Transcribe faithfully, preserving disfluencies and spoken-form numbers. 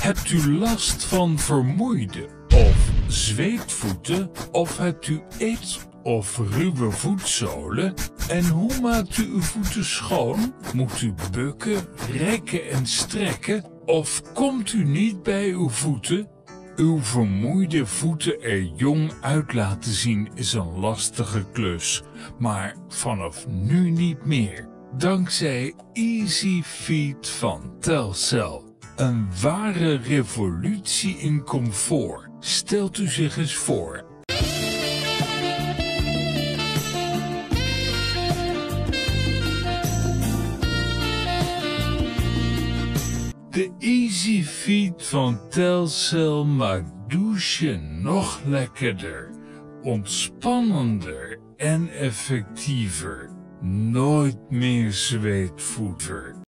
Hebt u last van vermoeide of zweetvoeten? Of hebt u eet- of ruwe voetzolen? En hoe maakt u uw voeten schoon? Moet u bukken, rekken en strekken? Of komt u niet bij uw voeten? Uw vermoeide voeten er jong uit laten zien is een lastige klus, maar vanaf nu niet meer. Dankzij Eesie Friet van Telcel. Een ware revolutie in comfort. Stelt u zich eens voor. De Eesie Friet van Telcel maakt douchen nog lekkerder, ontspannender en effectiever. Nooit meer zweetvoeten.